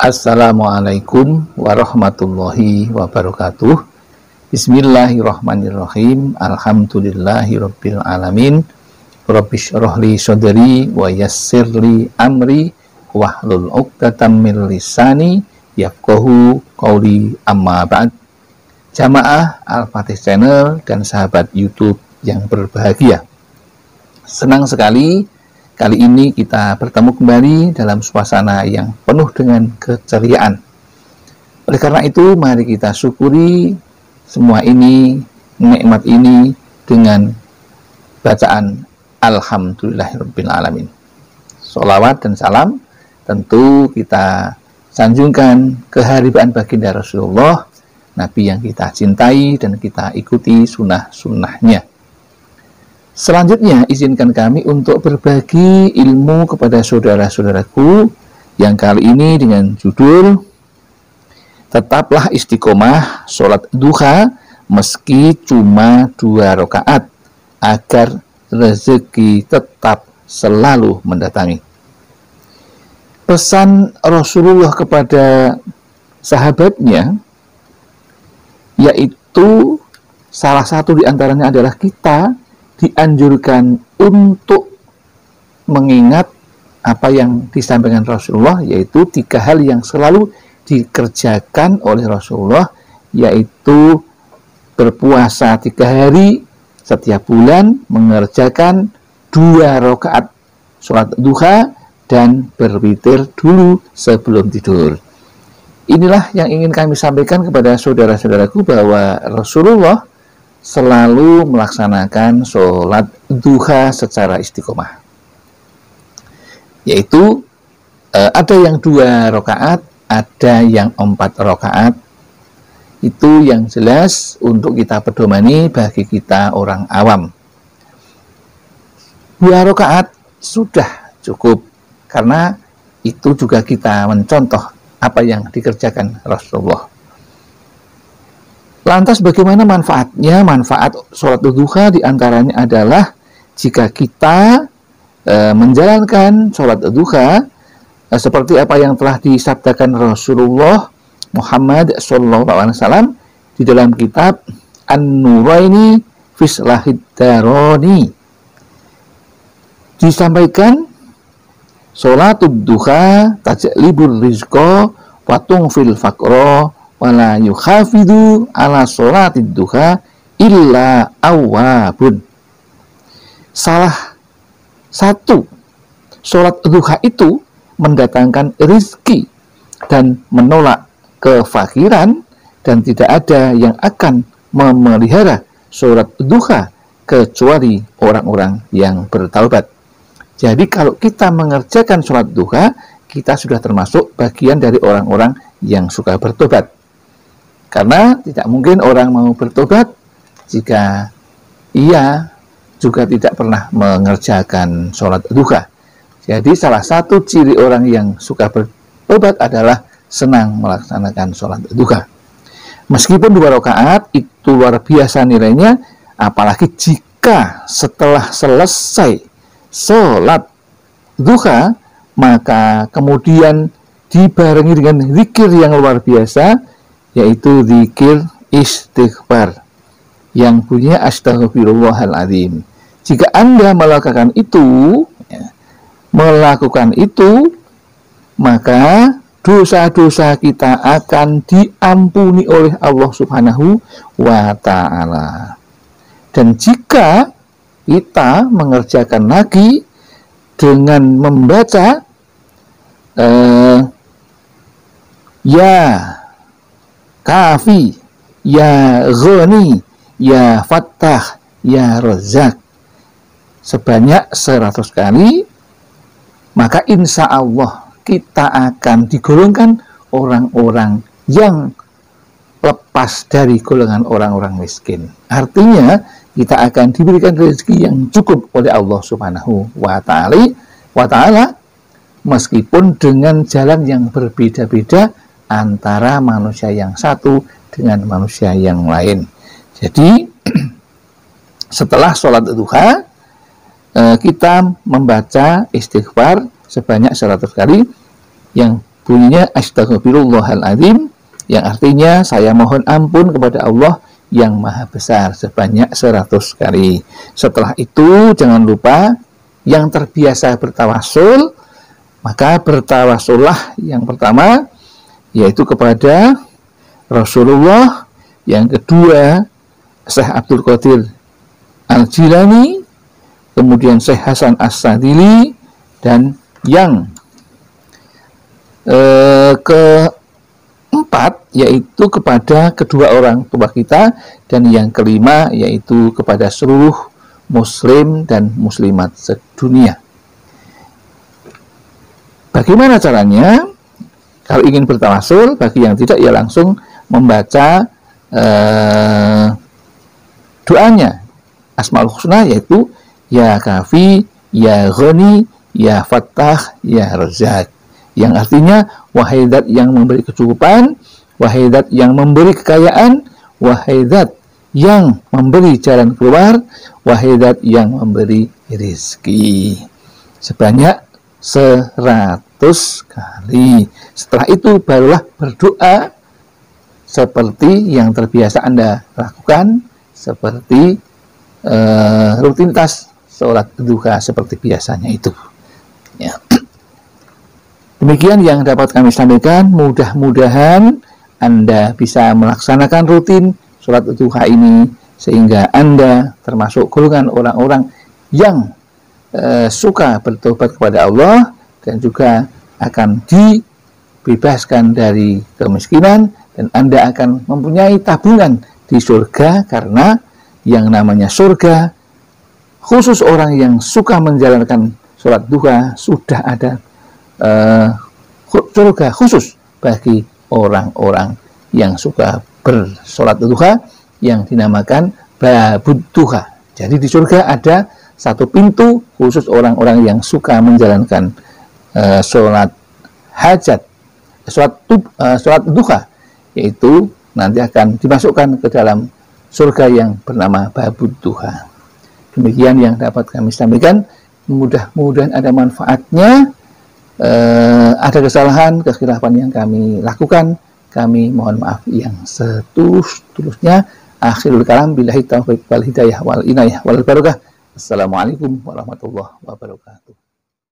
Assalamualaikum warahmatullahi wabarakatuh. Bismillahirrahmanirrahim. Alhamdulillahirabbil alamin. Rabbishrah li sadri wa yassir li amri wahlul 'uqdatam min lisani yafqahu qawli, amma ba'd. Jamaah Al-Fatih Channel dan sahabat YouTube yang berbahagia. Senang sekali kali ini kita bertemu kembali dalam suasana yang penuh dengan keceriaan. Oleh karena itu, mari kita syukuri semua ini, nikmat ini dengan bacaan Alhamdulillahirabbil alamin. Sholawat dan salam tentu kita sanjungkan keharibaan baginda Rasulullah, Nabi yang kita cintai dan kita ikuti sunnah-sunnahnya. Selanjutnya, izinkan kami untuk berbagi ilmu kepada saudara-saudaraku yang kali ini dengan judul Tetaplah Istiqomah Sholat Duha meski cuma 2 rakaat agar rezeki tetap selalu mendatangi. Pesan Rasulullah kepada sahabatnya, yaitu salah satu di antaranya adalah kita dianjurkan untuk mengingat apa yang disampaikan Rasulullah, yaitu 3 hal yang selalu dikerjakan oleh Rasulullah, yaitu berpuasa 3 hari setiap bulan, mengerjakan 2 rakaat sholat duha, dan berwitir dulu sebelum tidur. Inilah yang ingin kami sampaikan kepada saudara-saudaraku, bahwa Rasulullah selalu melaksanakan sholat duha secara istiqomah, yaitu ada yang 2 rakaat, ada yang 4 rakaat. Itu yang jelas untuk kita pedomani bagi kita orang awam. 2 rakaat sudah cukup, karena itu juga kita mencontoh apa yang dikerjakan Rasulullah. Lantas bagaimana manfaatnya? Manfaat sholat duha diantaranya adalah jika kita menjalankan sholat duha seperti apa yang telah disabdakan Rasulullah Muhammad SAW di dalam kitab An-Nuraini Fislahid Daroni, disampaikan sholat duha tajlibur rizqa wa tungfil faqra wala yukhafidu ala sholatid duha illa awwabun. Salah satu sholat duha itu mendatangkan rizki dan menolak kefakiran, dan tidak ada yang akan memelihara sholat duha kecuali orang-orang yang bertaubat. Jadi kalau kita mengerjakan sholat duha, kita sudah termasuk bagian dari orang-orang yang suka bertobat. Karena tidak mungkin orang mau bertobat jika ia juga tidak pernah mengerjakan sholat duha. Jadi salah satu ciri orang yang suka bertobat adalah senang melaksanakan sholat duha. Meskipun 2 rakaat itu luar biasa nilainya, apalagi jika setelah selesai sholat duha, maka kemudian dibarengi dengan zikir yang luar biasa, yaitu zikir istighfar yang bunyinya astaghfirullahaladzim. Jika Anda melakukan itu, maka dosa-dosa kita akan diampuni oleh Allah Subhanahu wa ta'ala. Dan jika kita mengerjakan lagi dengan membaca ya Kafi, ya Ghani, ya Fattah, ya Razzaq sebanyak 100 kali, maka insya Allah kita akan digolongkan orang-orang yang lepas dari golongan orang-orang miskin. Artinya kita akan diberikan rezeki yang cukup oleh Allah Subhanahu wa ta'ala, meskipun dengan jalan yang berbeda-beda antara manusia yang satu dengan manusia yang lain. Jadi setelah sholat duha, kita membaca istighfar sebanyak 100 kali, yang bunyinya Astaghfirullahaladzim, yang artinya saya mohon ampun kepada Allah yang maha besar sebanyak 100 kali. Setelah itu jangan lupa yang terbiasa bertawasul, maka bertawasullah yang pertama yaitu kepada Rasulullah, yang kedua Syekh Abdul Qadir Al-Jilani, kemudian Syekh Hasan As-Sadili, dan yang keempat yaitu kepada kedua orang tua kita, dan yang kelima yaitu kepada seluruh muslim dan muslimat sedunia. Bagaimana caranya? Kalau ingin bertawasul, bagi yang tidak ya langsung membaca doanya Asmaul Husna, yaitu Ya Kafi, Ya Ghani, Ya Fattah, Ya Razzaq, yang artinya wahai zat yang memberi kecukupan, wahai zat yang memberi kekayaan, wahai zat yang memberi jalan keluar, wahai zat yang memberi rezeki, sebanyak 100 kali. Setelah itu barulah berdoa seperti yang terbiasa Anda lakukan, seperti rutinitas sholat duha seperti biasanya itu, ya. Demikian yang dapat kami sampaikan. Mudah-mudahan Anda bisa melaksanakan rutin sholat duha ini, sehingga Anda termasuk golongan orang-orang yang suka bertobat kepada Allah, dan juga akan dibebaskan dari kemiskinan, dan Anda akan mempunyai tabungan di surga, karena yang namanya surga khusus orang yang suka menjalankan sholat duha, sudah ada surga khusus bagi orang-orang yang suka bersolat duha, yang dinamakan babud duha. Jadi di surga ada satu pintu khusus orang-orang yang suka menjalankan sholat hajat, sholat duha, yaitu nanti akan dimasukkan ke dalam surga yang bernama babud duha. Demikian yang dapat kami sampaikan. Mudah-mudahan ada manfaatnya. Ada kesalahan, kekhilafan yang kami lakukan, kami mohon maaf yang setulus-tulusnya. Akhirul kalam, billahi taufiq wal hidayah wal inayah wal barakah. Assalamualaikum warahmatullahi wabarakatuh.